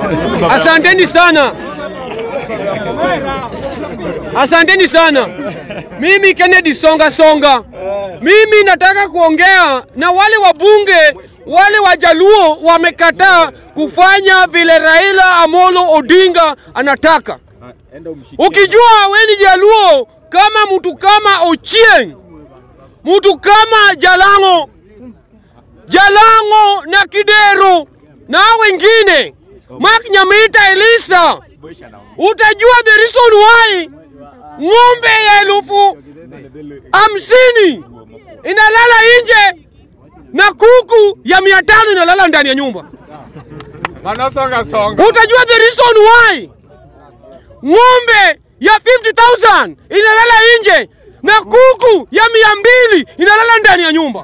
Asanteni sana. Asanteni sana. Mimi Kennedy Songa. Mimi nataka kuongea na wale wabunge, wale wajaluo wamekataa kufanya vile Raila Amolo Odinga anataka. Ukijua wewe ni jaluo kama mtu kama Ochieng, mtu kama Jalango na Kidero na wengine, Mark Nyamita Elisa, utajua the reason why ng'ombe ya 50,000 inalala nje na kuku ya 500 inalala ndani ya nyumba. Utajua the reason why ng'ombe ya 50,000 inalala nje na kuku ya 200 inalala ndani ya nyumba.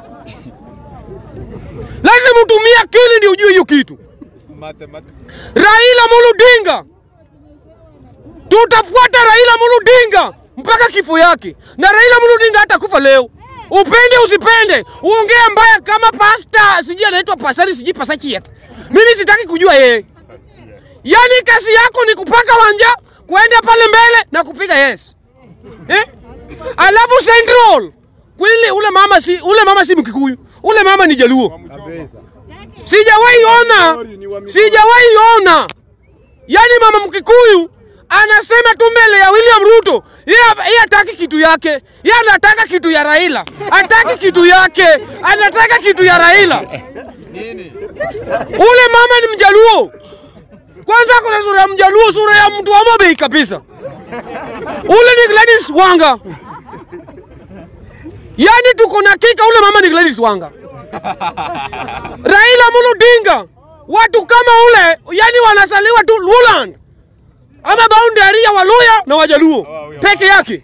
Lazima utumie akili ndio ujue hiyo kitu. Raila Amolo Odinga, tutafuata Raila Amolo Odinga mpaka kifo yake. Na Raila Amolo Odinga hatakufa leo. Upende usipende, uongea mbaya kama pasta, siji anaitwa pasari, siji pasachi yet. Mimi sitaki kujua yeye. Yani kazi yako ni kupaka wanja, kuenda pale mbele na kupiga yes. Alafu Central, kweli ule mama si Mkikuyu. Ule mama ni Jaluo. Sijawahi ona. Yani mama Mkikuyu anasema tu mbele ya William Ruto, yeye hataki kitu yake. Yeye anataka kitu ya Raila. Hataki kitu yake, anataka kitu ya Raila. Nini? Ule mama ni Mjaluo. Kwanza kuna sura ya Mjaluo, sura ya mtu wa Mobei kabisa. Ule ni Gladys Wanga. Yani tuko na kika ule mama ni Gladys Wanga. Raila Amolo Odinga, watu kama ule yani wanasaliwa tu Luland ama boundary ya Waluya na Wajaluo peke yake.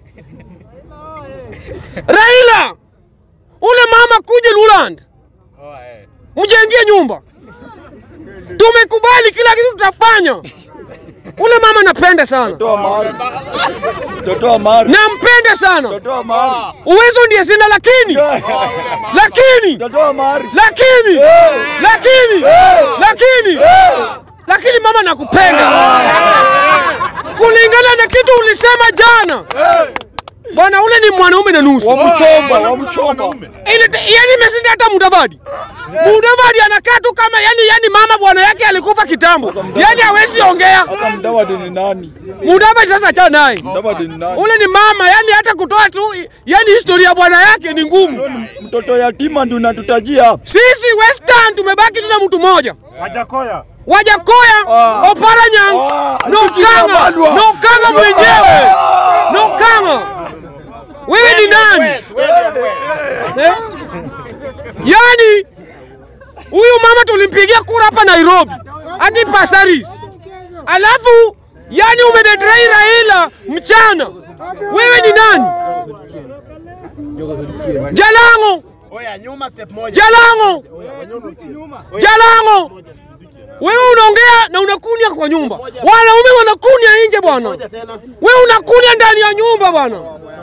Raila, ule mama kuje Luland, mjengie nyumba. Tumekubali kila kitu tutafanya. Ule mama napenda sana. Nampenda sana. Uwezo ndiye sina lakini mama nakupenda. Kulingana na kitu ulisema jana. Bwana ule ni mwanaume na nusu. Wamchomba. Yani mesindi hata Mudavadi. Mudavadi anakaa tu kama yani mama bwana yake alikufa kitambo. Yani hawezi ongea. Hata Mudavadi ni nani? Mudavadi sasa acha naye. Mudavadi ni nani? Ule ni mama yani hata kutoa tu yani historia bwana yake ni ngumu. Mtoto yatima ndio unatutajia. Sisi Western tumebaki tuna mtu mmoja. Wajakoya, Oparanyang, Nokanga mwenyewe. Nokanga. Wewe ni nani? Yani huyu mama tulimpigia kura hapa Nairobi hadi Pasaris. Alafu yani umedetrai Raila mchana. Wewe ni nani? Jalango. Wewe unaongea na unakunia kwa nyumba. Wanaume wanakunia nje bwana. Wewe unakunia ndani ya nyumba bwana.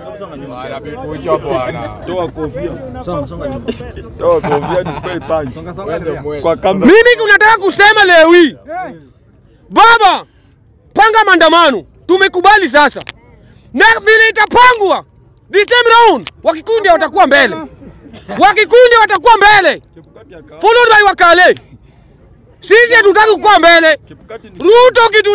Toa kofia. Toa kofia nipe pangi. Kwa kamera. Mimi kunataka kusema leo hii. Baba, panga maandamano. Tumekubali sasa. Na vile itapangwa this time round, Wakikundi watakuwa mbele. Followed by Wakale. Sisi hatutaki kuwa mbele. Ruto kitu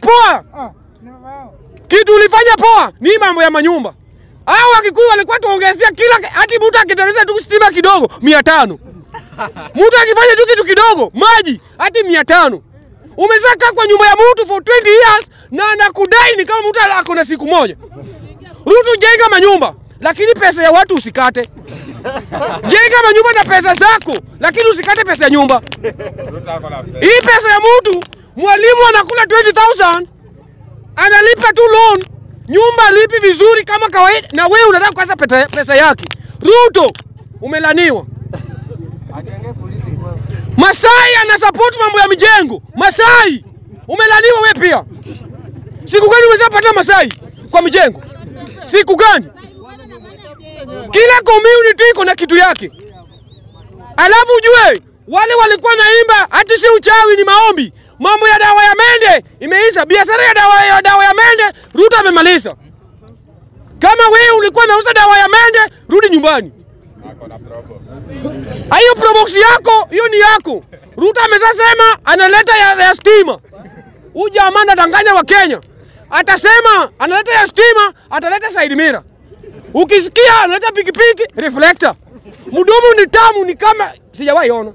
ulifanya poa ni mambo ya manyumba. Hao Wakikuyu walikuwa tuongezea kila hadi mtu akitereza tu stima kidogo 500. Mtu akifanya tu kitu kidogo maji hadi 500. Umezaka kwa nyumba ya mtu for 20 years na anakudai ni kama mtu ako na siku moja. Ruto jenga manyumba lakini pesa ya watu usikate. Jenga manyumba na pesa zako lakini usikate pesa ya nyumba. Hii pesa ya mtu, mwalimu anakula 20,000, analipa tu loan, nyumba lipi vizuri kama kawaida na wewe unataka kwanza pesa yake. Ruto umelaniwa. Masai anasupport mambo ya mijengo. Masai umelaniwa wewe pia. Siku gani umezapata Masai kwa mijengo? Siku gani? Kila community iko na kitu yake. Alafu ujue wale walikuwa naimba hati si uchawi ni maombi. Mambo ya dawa ya mende imeisha. Biashara ya dawa ya mende Ruto amemaliza. Kama wewe ulikuwa unauza dawa ya mende, rudi nyumbani. Hiyo probox yako, hiyo ni yako. Ruto amesema analeta ya stima. Huyu jamaa anadanganya wa Kenya. Atasema analeta ya stima, ataleta side mirror. Ukisikia analeta pikipiki, reflector. Mdomo ni tamu, ni kama sijawahi ona.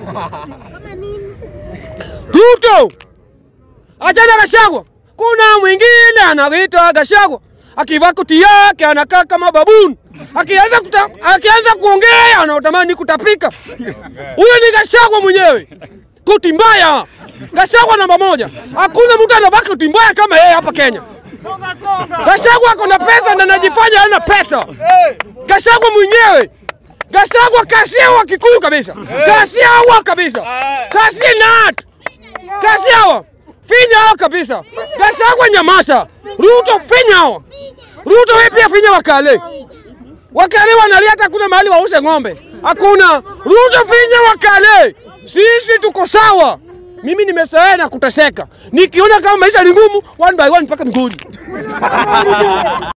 Ruto achana Gachagua. Kuna mwingine anaitwa Gachagua. Akivaa koti yake anakaa kama baboon. Akianza kuongea anatamani kutapika. Huyo ni Gachagua mwenyewe. Koti mbaya. Gachagua namba 1. Hakuna mtu anavaa koti mbaya kama yeye hapa Kenya. Gachagua ako na pesa na anajifanya hana pesa. Gachagua mwenyewe. Gachagua kasiwa Kikuyu kabisa. Kasiwa kabisa. Kasinat. Kasiwa. Finya hao kabisa. Gachagua nyamaza. Ruto finya hao. Ruto wewe pia finya wakale. Wakale wanalia hata kuna mahali wause ng'ombe. Hakuna. Ruto finya wakale. Sisi tuko sawa. Mimi nimesaea na kuteseka. Nikiona kama maisha ni ngumu, one by one mpaka mbinguni.